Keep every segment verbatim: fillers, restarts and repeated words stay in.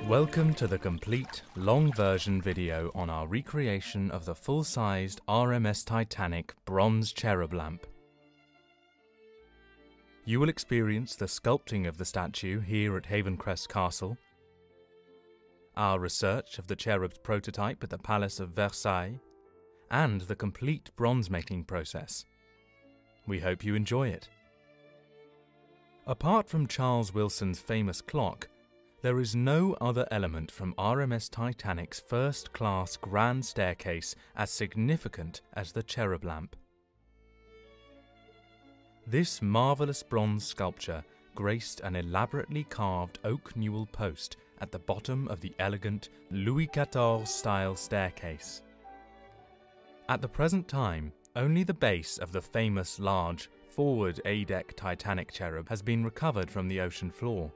Welcome to the complete, long version video on our recreation of the full-sized R M S Titanic Bronze Cherub Lamp. You will experience the sculpting of the statue here at Havencrest Castle, our research of the cherub's prototype at the Palace of Versailles, and the complete bronze making process. We hope you enjoy it. Apart from Charles Wilson's famous clock, there is no other element from R M S Titanic's first-class grand staircase as significant as the cherub lamp. This marvellous bronze sculpture graced an elaborately carved oak newel post at the bottom of the elegant Louis fourteenth-style staircase. At the present time, only the base of the famous large forward A-deck Titanic cherub has been recovered from the ocean floor,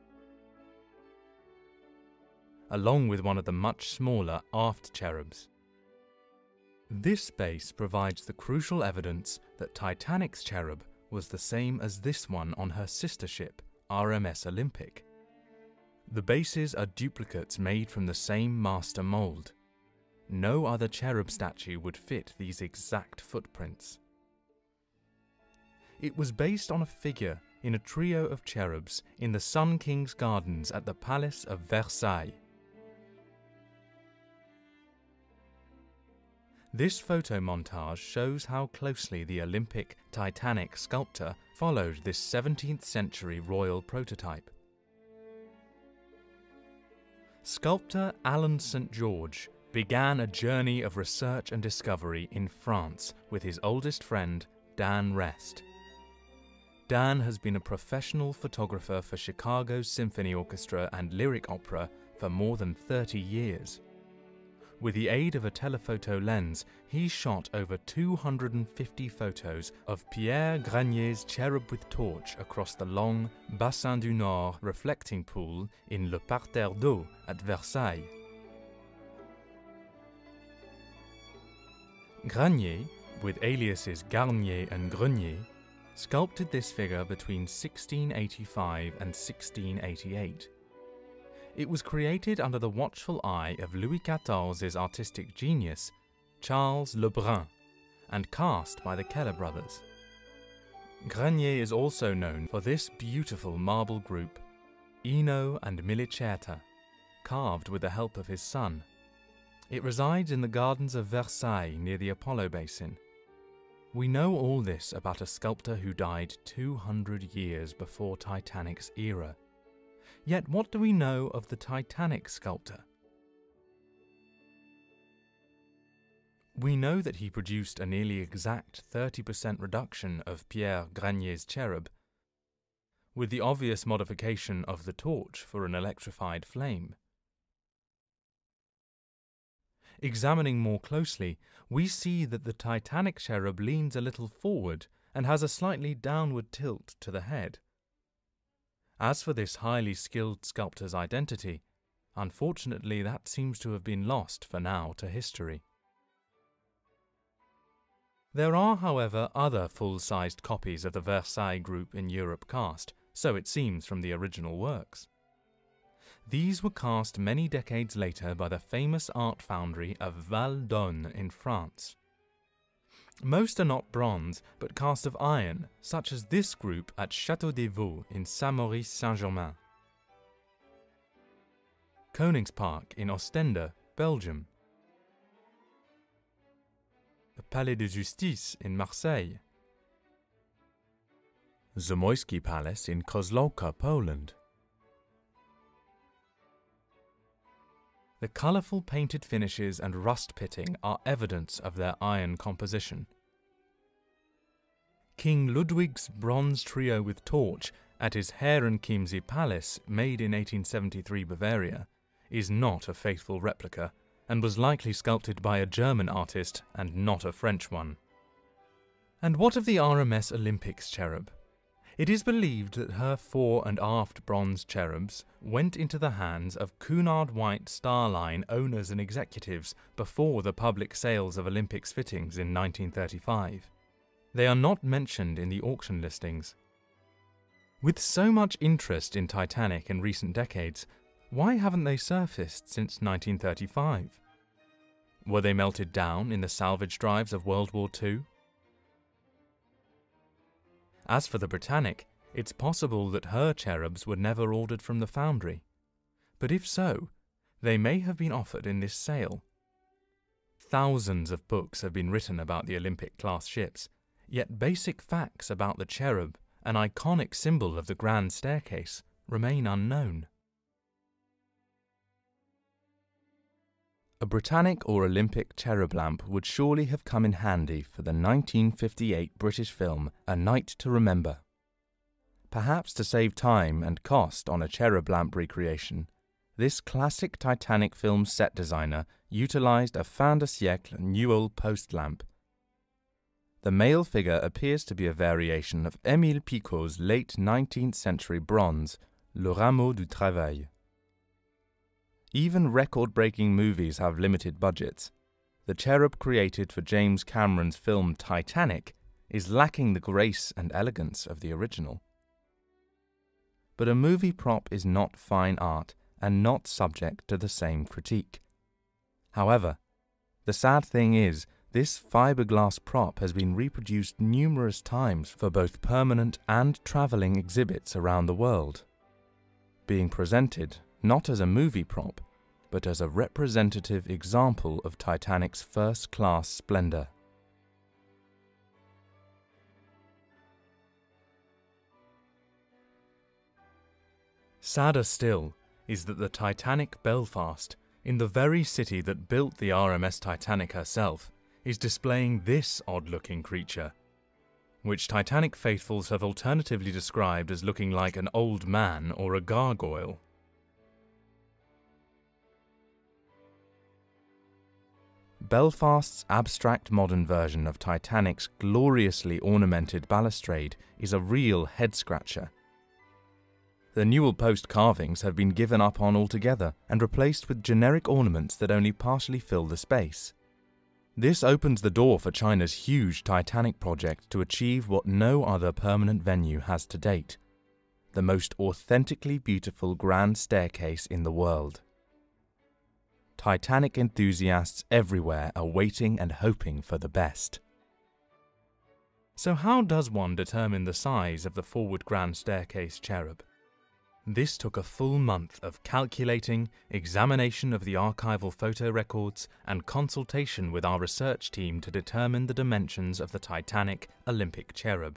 along with one of the much smaller aft cherubs. This base provides the crucial evidence that Titanic's cherub was the same as this one on her sister ship, R M S Olympic. The bases are duplicates made from the same master mould. No other cherub statue would fit these exact footprints. It was based on a figure in a trio of cherubs in the Sun King's gardens at the Palace of Versailles. This photo montage shows how closely the Olympic Titanic sculptor followed this seventeenth century royal prototype. Sculptor Alan Saint George began a journey of research and discovery in France with his oldest friend, Dan Rest. Dan has been a professional photographer for Chicago's Symphony Orchestra and Lyric Opera for more than thirty years. With the aid of a telephoto lens, he shot over two hundred fifty photos of Pierre Granier's cherub with torch across the long Bassin du Nord reflecting pool in Le Parterre d'Eau at Versailles. Granier, with aliases Garnier and Grenier, sculpted this figure between sixteen eighty-five and sixteen eighty-eight. It was created under the watchful eye of Louis fourteenth's artistic genius, Charles Lebrun, and cast by the Keller brothers. Granier is also known for this beautiful marble group, Ino and Milicerta, carved with the help of his son. It resides in the gardens of Versailles near the Apollo basin. We know all this about a sculptor who died two hundred years before Titanic's era. Yet what do we know of the Titanic sculptor? We know that he produced a nearly exact thirty percent reduction of Pierre Granier's cherub, with the obvious modification of the torch for an electrified flame. Examining more closely, we see that the Titanic cherub leans a little forward and has a slightly downward tilt to the head. As for this highly skilled sculptor's identity, unfortunately that seems to have been lost for now to history. There are, however, other full-sized copies of the Versailles group in Europe cast, so it seems from the original works. These were cast many decades later by the famous art foundry of Val d'Aune in France. Most are not bronze, but cast of iron, such as this group at Château des Vaux in Saint-Maurice-Saint-Germain, Koningspark in Ostende, Belgium, the Palais de Justice in Marseille, Zamoyski Palace in Kozłowka, Poland. The colourful painted finishes and rust pitting are evidence of their iron composition. King Ludwig's bronze trio with torch at his Herrenchiemsee Palace, made in eighteen seventy-three Bavaria, is not a faithful replica and was likely sculpted by a German artist and not a French one. And what of the R M S Olympic's cherub? It is believed that her fore and aft bronze cherubs went into the hands of Cunard White Star Line owners and executives before the public sales of Olympic's fittings in nineteen thirty-five. They are not mentioned in the auction listings. With so much interest in Titanic in recent decades, Why haven't they surfaced since nineteen thirty-five? Were they melted down in the salvage drives of World War Two? As for the Britannic, it's possible that her cherubs were never ordered from the foundry. But if so, they may have been offered in this sale. Thousands of books have been written about the Olympic-class ships, yet basic facts about the cherub, an iconic symbol of the Grand Staircase, remain unknown. A Britannic or Olympic cherub lamp would surely have come in handy for the nineteen fifty-eight British film A Night to Remember. Perhaps to save time and cost on a cherub lamp recreation, this classic Titanic film set designer utilised a fin de siècle Newell post lamp. The male figure appears to be a variation of Émile Picot's late nineteenth century bronze, Le Rameau du Travail. Even record-breaking movies have limited budgets. The cherub created for James Cameron's film Titanic is lacking the grace and elegance of the original. But a movie prop is not fine art and not subject to the same critique. However, the sad thing is, this fiberglass prop has been reproduced numerous times for both permanent and travelling exhibits around the world, being presented not as a movie prop, but as a representative example of Titanic's first-class splendour. Sadder still is that the Titanic Belfast, in the very city that built the R M S Titanic herself, is displaying this odd-looking creature, which Titanic faithfuls have alternatively described as looking like an old man or a gargoyle. Belfast's abstract modern version of Titanic's gloriously ornamented balustrade is a real head-scratcher. The Newell post carvings have been given up on altogether and replaced with generic ornaments that only partially fill the space. This opens the door for China's huge Titanic project to achieve what no other permanent venue has to date: the most authentically beautiful grand staircase in the world. Titanic enthusiasts everywhere are waiting and hoping for the best. So how does one determine the size of the forward grand staircase cherub? This took a full month of calculating, examination of the archival photo records, and consultation with our research team to determine the dimensions of the Titanic Olympic cherub.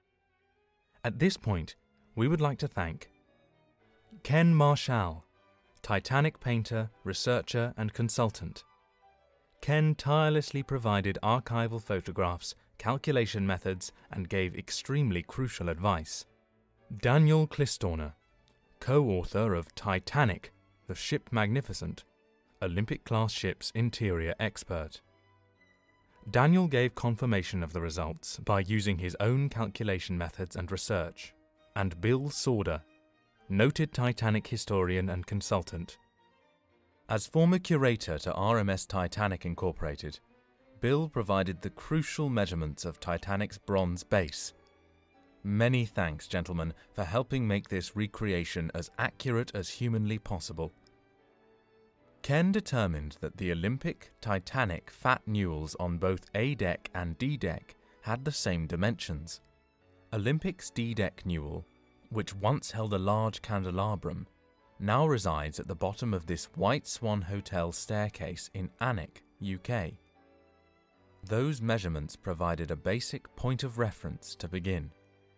At this point, we would like to thank Ken Marshall, Titanic painter, researcher and consultant. Ken tirelessly provided archival photographs, calculation methods and gave extremely crucial advice. Daniel Clistorner, co-author of Titanic, the Ship Magnificent, Olympic-class ship's interior expert. Daniel gave confirmation of the results by using his own calculation methods and research. And Bill Sauder, noted Titanic historian and consultant. As former curator to R M S Titanic Incorporated, Bill provided the crucial measurements of Titanic's bronze base. Many thanks, gentlemen, for helping make this recreation as accurate as humanly possible. Ken determined that the Olympic Titanic Fat Newells on both A deck and D deck had the same dimensions. Olympic's D deck Newell, which once held a large candelabrum, now resides at the bottom of this White Swan Hotel staircase in Alnwick, U K. Those measurements provided a basic point of reference to begin.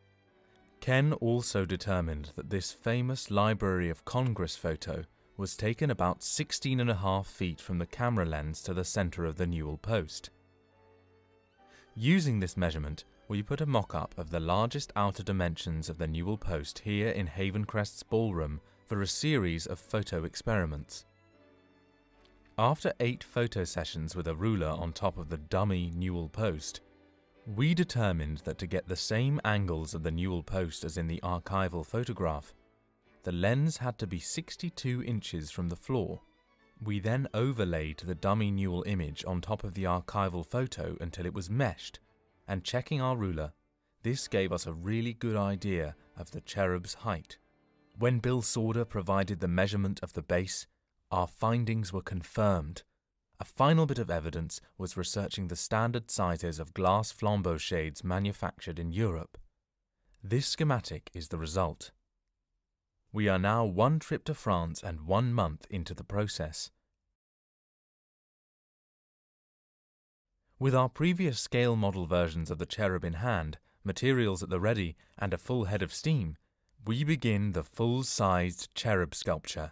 Ken also determined that this famous Library of Congress photo was taken about sixteen and a half feet from the camera lens to the centre of the Newell post. Using this measurement, we put a mock-up of the largest outer dimensions of the Newell post here in Havencrest's ballroom for a series of photo experiments. After eight photo sessions with a ruler on top of the dummy Newell post, we determined that to get the same angles of the Newell post as in the archival photograph, the lens had to be sixty-two inches from the floor. We then overlaid the dummy Newell image on top of the archival photo until it was meshed, and checking our ruler, this gave us a really good idea of the cherub's height. When Bill Sauder provided the measurement of the base, our findings were confirmed. A final bit of evidence was researching the standard sizes of glass flambeau shades manufactured in Europe. This schematic is the result. We are now one trip to France and one month into the process. With our previous scale model versions of the Cherub in hand, materials at the ready, and a full head of steam, we begin the full-sized Cherub sculpture.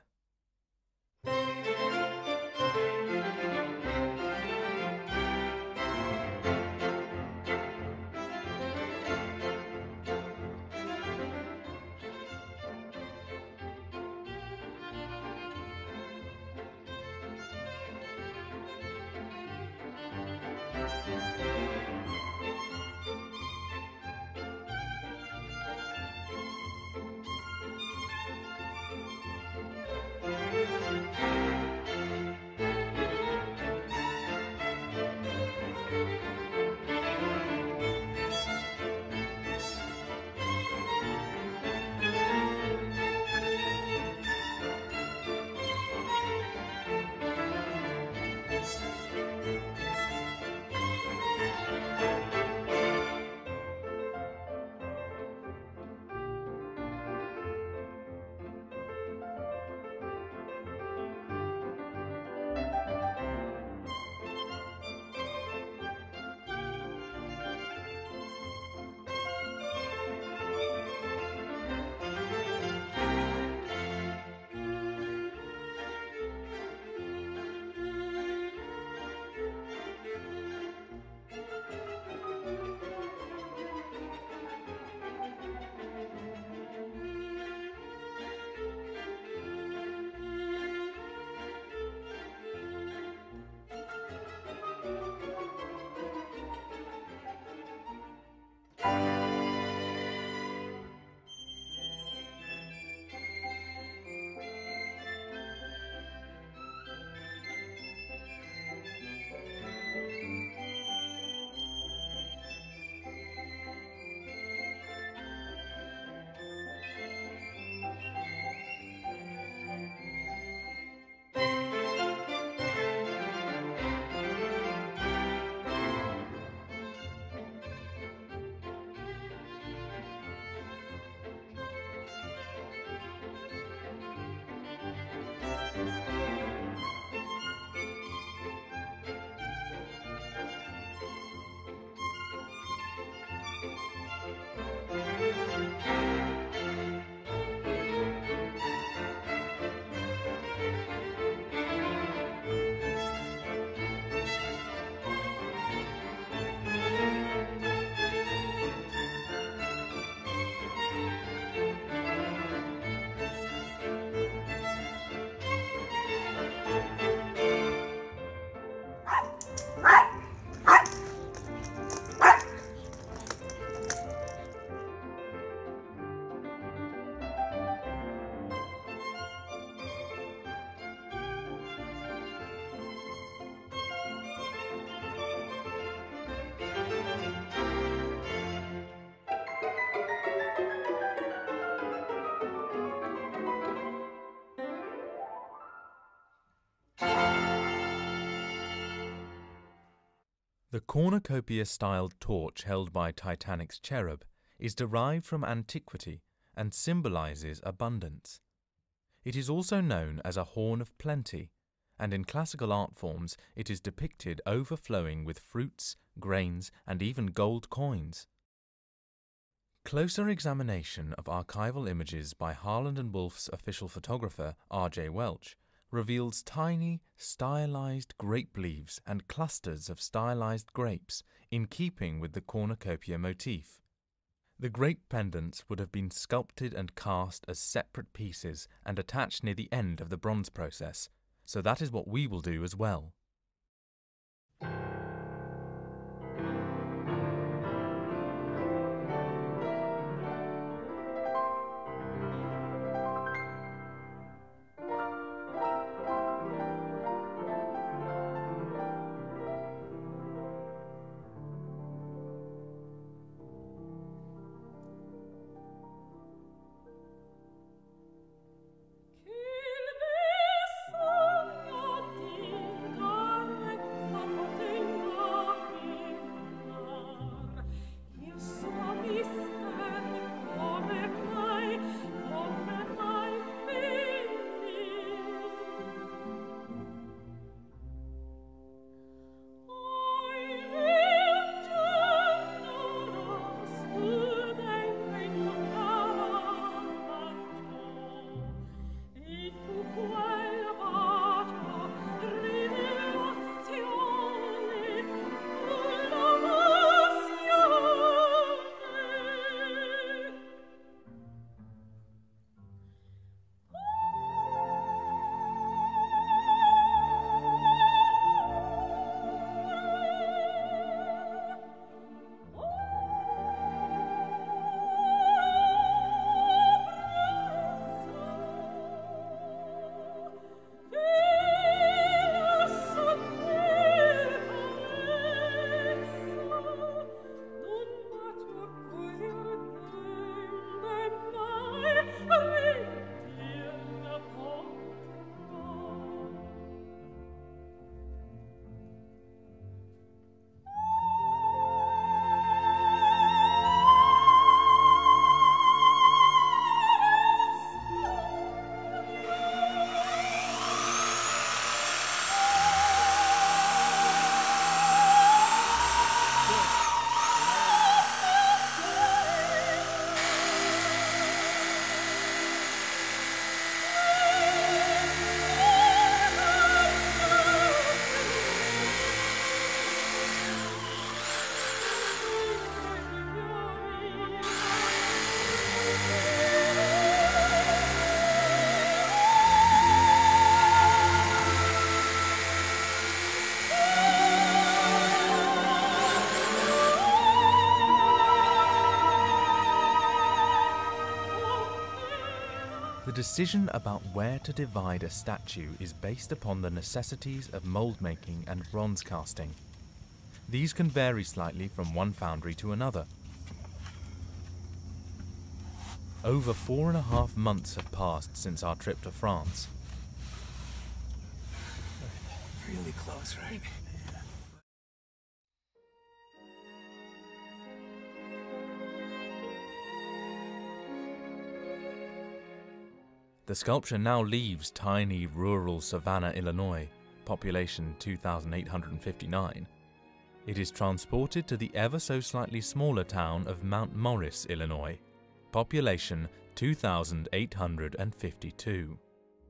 The cornucopia-styled torch held by Titanic's Cherub is derived from antiquity and symbolizes abundance. It is also known as a horn of plenty, and in classical art forms it is depicted overflowing with fruits, grains, and even gold coins. Closer examination of archival images by Harland and Wolff's official photographer R J Welch reveals tiny, stylized grape leaves and clusters of stylized grapes in keeping with the cornucopia motif. The grape pendants would have been sculpted and cast as separate pieces and attached near the end of the bronze process, so that is what we will do as well. The decision about where to divide a statue is based upon the necessities of mold making and bronze casting. These can vary slightly from one foundry to another. Over four and a half months have passed since our trip to France. Really close, right? The sculpture now leaves tiny rural Savannah, Illinois, population two thousand eight hundred fifty-nine. It is transported to the ever so slightly smaller town of Mount Morris, Illinois, population two thousand eight hundred fifty-two.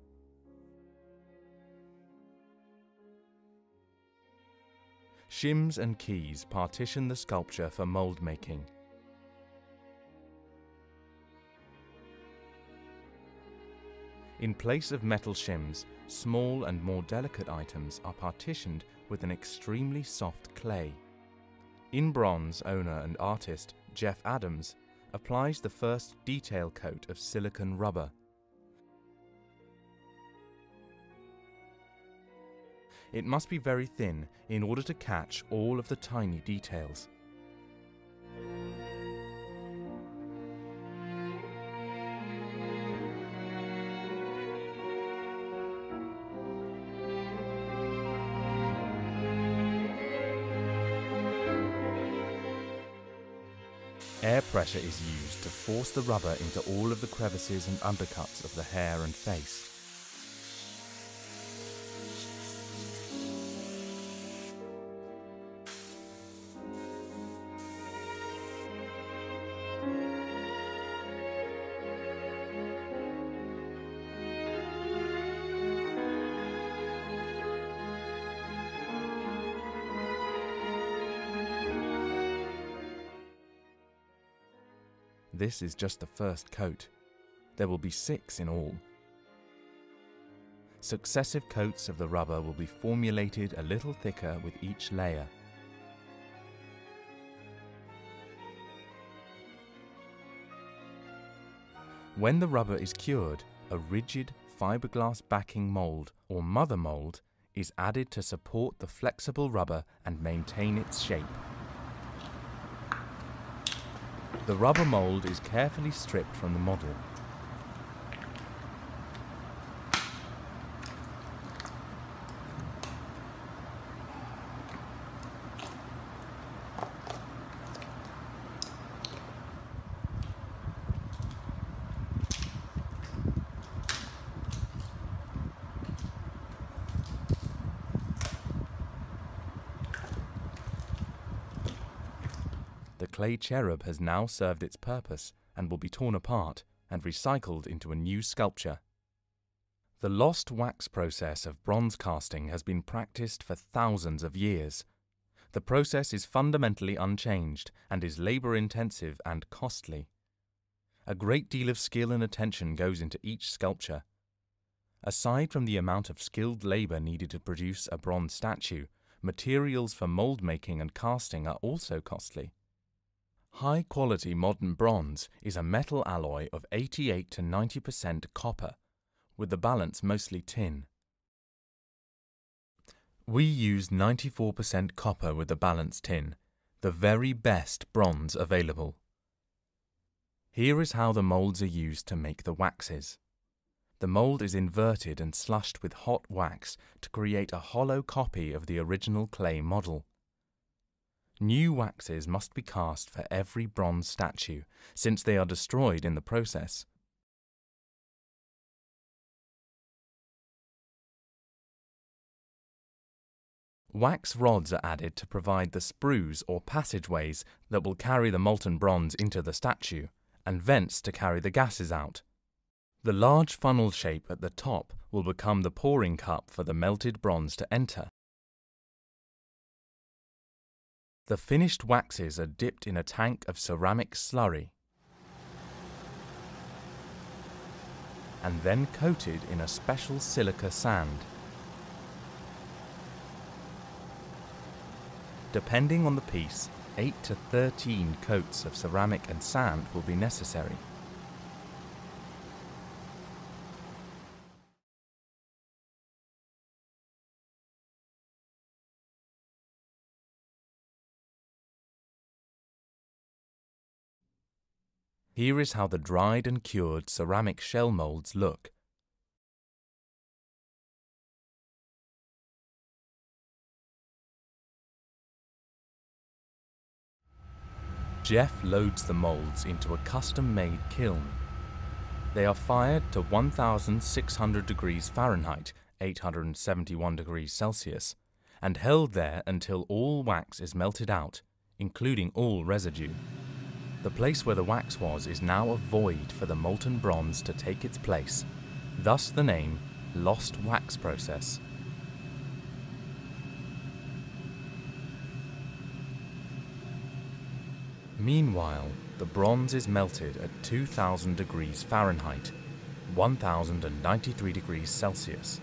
Shims and keys partition the sculpture for mold making. In place of metal shims, small and more delicate items are partitioned with an extremely soft clay. In bronze, owner and artist Jeff Adams applies the first detail coat of silicon rubber. It must be very thin in order to catch all of the tiny details. Air pressure is used to force the rubber into all of the crevices and undercuts of the hair and face. This is just the first coat. There will be six in all. Successive coats of the rubber will be formulated a little thicker with each layer. When the rubber is cured, a rigid fiberglass backing mold or mother mold is added to support the flexible rubber and maintain its shape. The rubber mold is carefully stripped from the model. The clay cherub has now served its purpose and will be torn apart and recycled into a new sculpture. The lost wax process of bronze casting has been practiced for thousands of years. The process is fundamentally unchanged and is labor-intensive and costly. A great deal of skill and attention goes into each sculpture. Aside from the amount of skilled labor needed to produce a bronze statue, materials for mold making and casting are also costly. High-quality modern bronze is a metal alloy of eighty-eight to ninety percent copper, with the balance mostly tin. We use ninety-four percent copper with the balance tin, the very best bronze available. Here is how the molds are used to make the waxes. The mold is inverted and slushed with hot wax to create a hollow copy of the original clay model. New waxes must be cast for every bronze statue, since they are destroyed in the process. Wax rods are added to provide the sprues or passageways that will carry the molten bronze into the statue, and vents to carry the gases out. The large funnel shape at the top will become the pouring cup for the melted bronze to enter. The finished waxes are dipped in a tank of ceramic slurry and then coated in a special silica sand. Depending on the piece, eight to thirteen coats of ceramic and sand will be necessary. Here is how the dried and cured ceramic shell molds look. Jeff loads the molds into a custom-made kiln. They are fired to one thousand six hundred degrees Fahrenheit, eight hundred seventy-one degrees Celsius, and held there until all wax is melted out, including all residue. The place where the wax was is now a void for the molten bronze to take its place, thus the name Lost Wax Process. Meanwhile, the bronze is melted at two thousand degrees Fahrenheit, one thousand ninety-three degrees Celsius.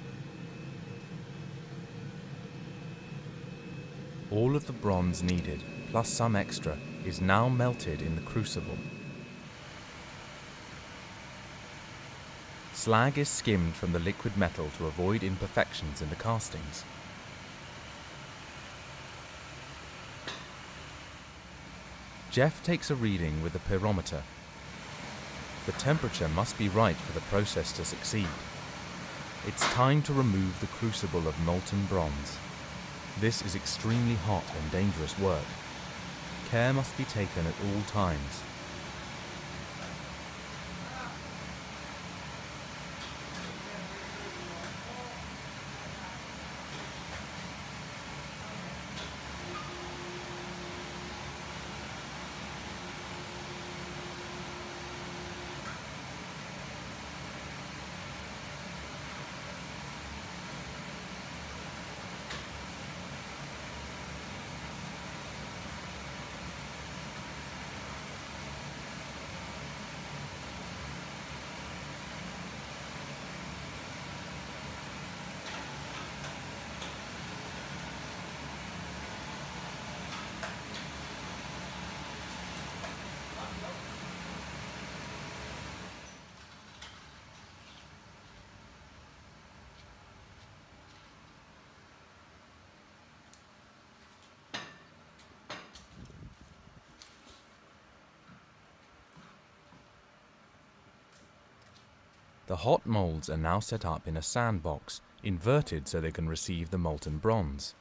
All of the bronze needed, plus some extra, is now melted in the crucible. Slag is skimmed from the liquid metal to avoid imperfections in the castings. Jeff takes a reading with a pyrometer. The temperature must be right for the process to succeed. It's time to remove the crucible of molten bronze. This is extremely hot and dangerous work. Care must be taken at all times. The hot molds are now set up in a sandbox, inverted so they can receive the molten bronze.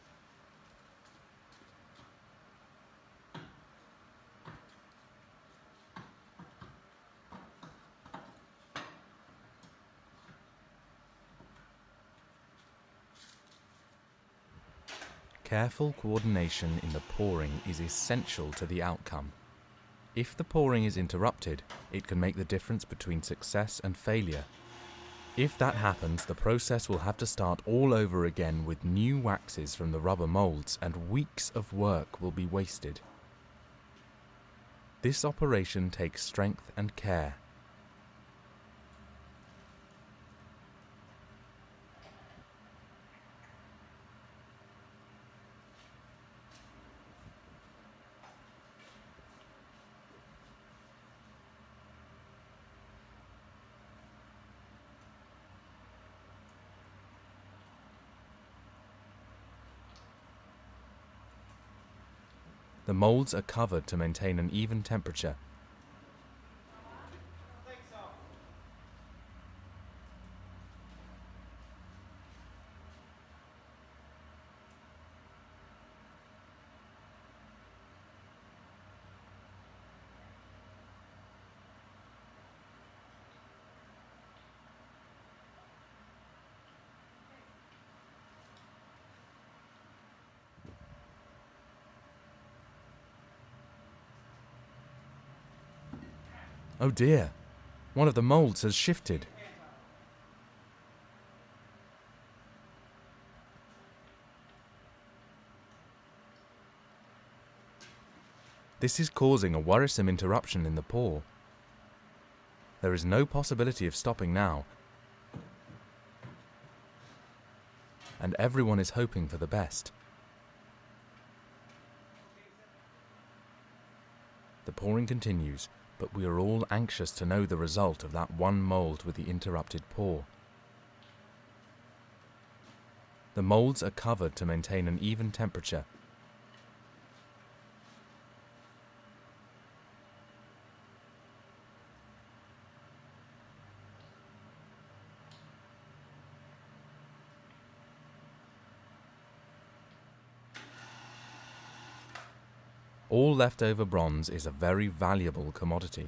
Careful coordination in the pouring is essential to the outcome. If the pouring is interrupted, it can make the difference between success and failure. If that happens, the process will have to start all over again with new waxes from the rubber molds, and weeks of work will be wasted. This operation takes strength and care. The molds are covered to maintain an even temperature. Oh dear, one of the molds has shifted. This is causing a worrisome interruption in the pour. There is no possibility of stopping now, and everyone is hoping for the best. The pouring continues, but we are all anxious to know the result of that one mold with the interrupted pour. The molds are covered to maintain an even temperature. All leftover bronze is a very valuable commodity.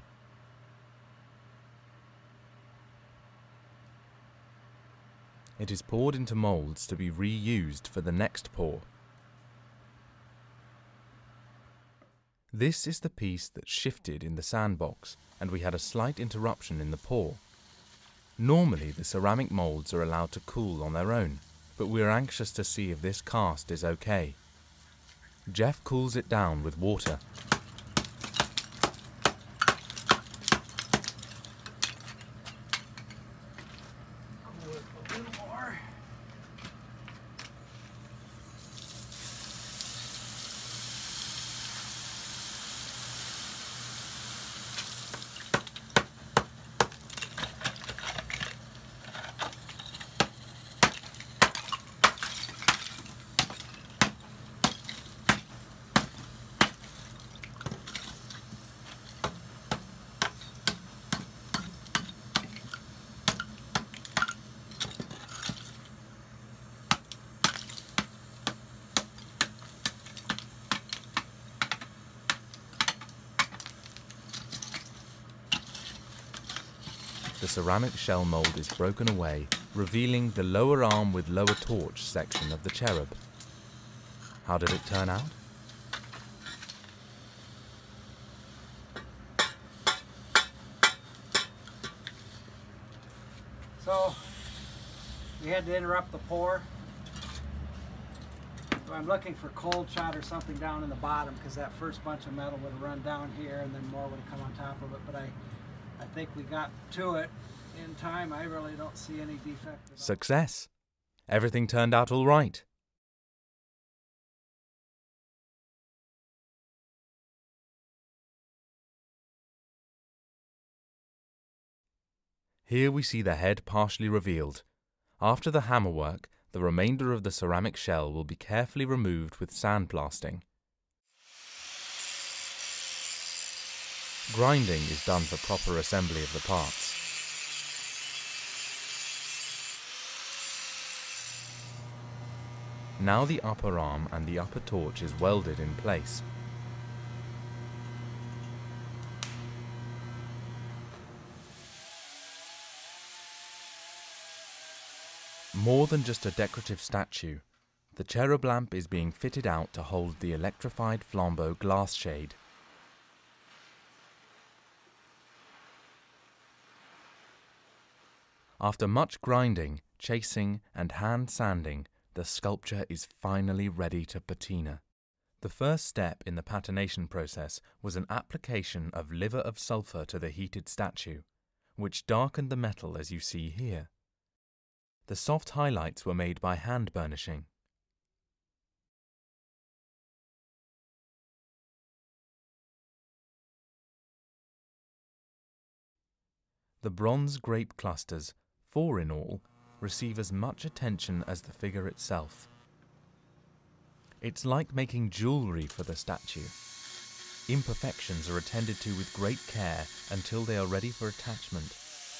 It is poured into molds to be reused for the next pour. This is the piece that shifted in the sandbox, and we had a slight interruption in the pour. Normally the ceramic molds are allowed to cool on their own, but we are anxious to see if this cast is okay. Jeff cools it down with water. Cool it a little more. The ceramic shell mold is broken away, revealing the lower arm with lower torch section of the cherub. How did it turn out? So we had to interrupt the pour. So I'm looking for cold shot or something down in the bottom, because that first bunch of metal would have run down here and then more would have come on top of it. But I, I think we got to it in time. I really don't see any defect at all. Success! Everything turned out all right. Here we see the head partially revealed. After the hammerwork, the remainder of the ceramic shell will be carefully removed with sandblasting. Grinding is done for proper assembly of the parts. Now the upper arm and the upper torch is welded in place. More than just a decorative statue, the cherub lamp is being fitted out to hold the electrified flambeau glass shade. After much grinding, chasing and hand sanding, the sculpture is finally ready to patina. The first step in the patination process was an application of liver of sulfur to the heated statue, which darkened the metal as you see here. The soft highlights were made by hand burnishing. The bronze grape clusters, four in all, receive as much attention as the figure itself. It's like making jewellery for the statue. Imperfections are attended to with great care until they are ready for attachment.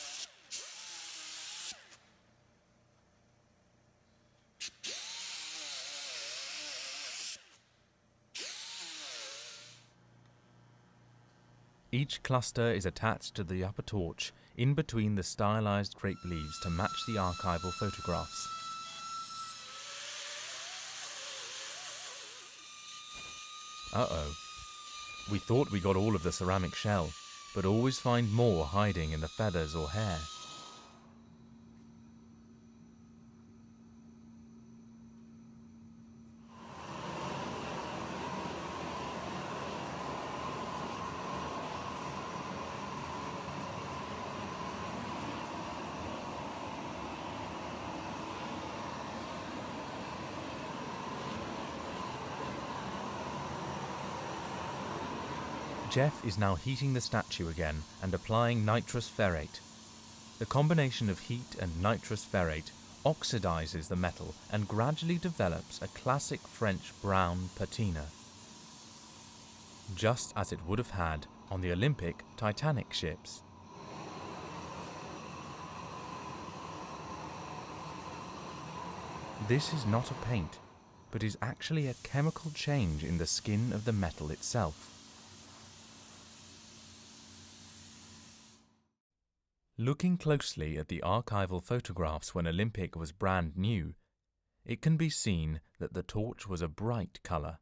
Each cluster is attached to the upper torch, in between the stylized grape leaves to match the archival photographs. Uh-oh. We thought we got all of the ceramic shell, but always find more hiding in the feathers or hair. Jeff is now heating the statue again and applying nitrous ferrate. The combination of heat and nitrous ferrate oxidizes the metal and gradually develops a classic French brown patina, just as it would have had on the Olympic Titanic ships. This is not a paint, but is actually a chemical change in the skin of the metal itself. Looking closely at the archival photographs when Olympic was brand new, it can be seen that the torch was a bright colour.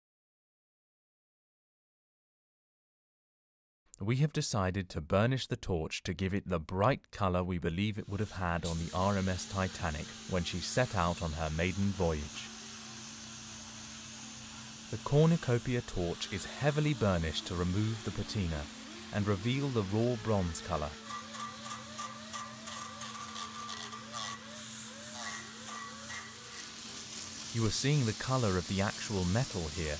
We have decided to burnish the torch to give it the bright colour we believe it would have had on the R M S Titanic when she set out on her maiden voyage. The cornucopia torch is heavily burnished to remove the patina and reveal the raw bronze colour. You are seeing the colour of the actual metal here.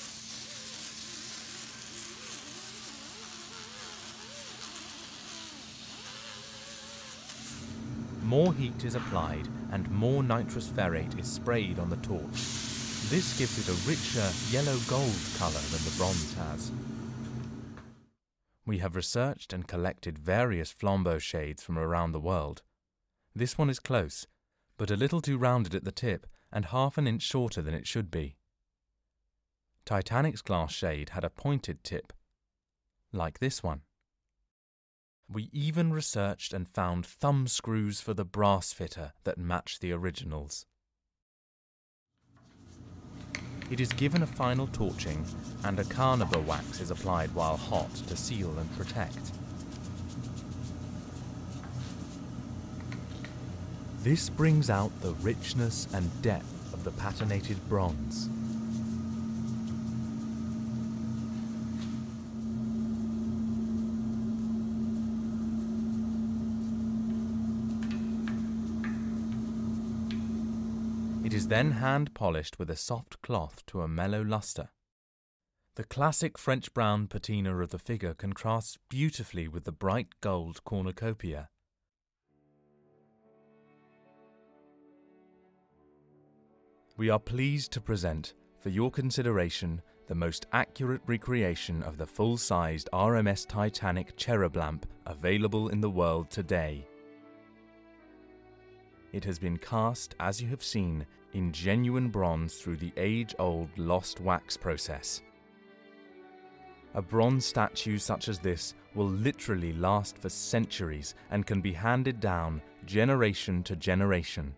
More heat is applied and more nitrous ferrate is sprayed on the torch. This gives it a richer yellow-gold colour than the bronze has. We have researched and collected various flambeau shades from around the world. This one is close, but a little too rounded at the tip and half an inch shorter than it should be. Titanic's glass shade had a pointed tip, like this one. We even researched and found thumb screws for the brass fitter that match the originals. It is given a final torching and a carnauba wax is applied while hot to seal and protect. This brings out the richness and depth of the patinated bronze. It is then hand polished with a soft cloth to a mellow luster. The classic French brown patina of the figure contrasts beautifully with the bright gold cornucopia. We are pleased to present, for your consideration, the most accurate recreation of the full-sized R M S Titanic Cherub Lamp available in the world today. It has been cast, as you have seen, in genuine bronze through the age-old lost wax process. A bronze statue such as this will literally last for centuries and can be handed down generation to generation.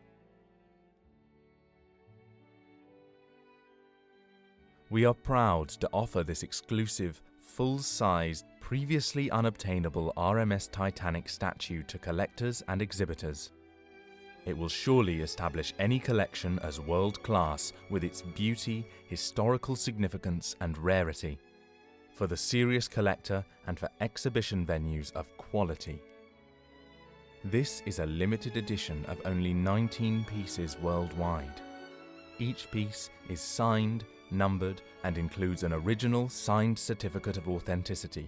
We are proud to offer this exclusive, full-sized, previously unobtainable R M S Titanic statue to collectors and exhibitors. It will surely establish any collection as world-class with its beauty, historical significance and rarity, for the serious collector and for exhibition venues of quality. This is a limited edition of only nineteen pieces worldwide. Each piece is signed, numbered, and includes an original signed certificate of authenticity.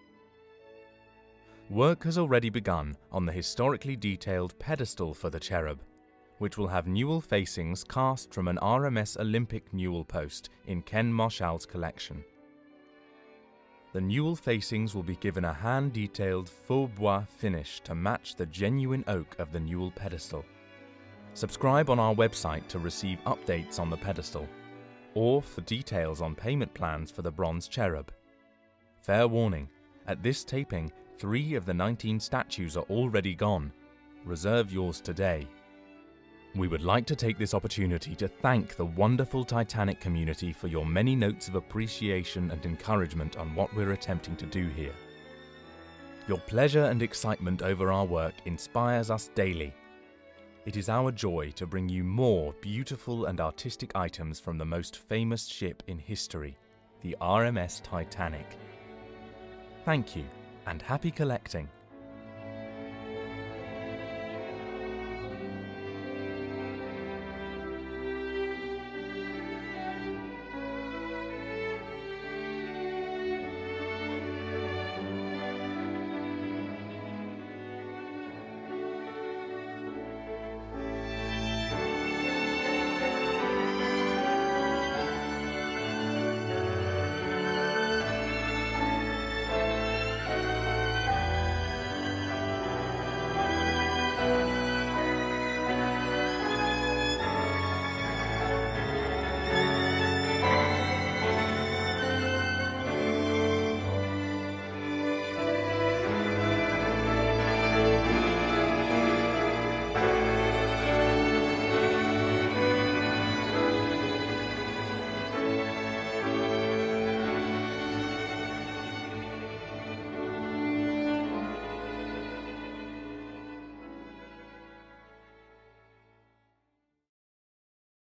Work has already begun on the historically detailed pedestal for the cherub, which will have newel facings cast from an R M S Olympic newel post in Ken Marshall's collection. The newel facings will be given a hand-detailed faux bois finish to match the genuine oak of the newel pedestal. Subscribe on our website to receive updates on the pedestal, or for details on payment plans for the bronze cherub. Fair warning, at this taping, three of the nineteen statues are already gone. Reserve yours today. We would like to take this opportunity to thank the wonderful Titanic community for your many notes of appreciation and encouragement on what we're attempting to do here. Your pleasure and excitement over our work inspires us daily. It is our joy to bring you more beautiful and artistic items from the most famous ship in history, the R M S Titanic. Thank you, and happy collecting!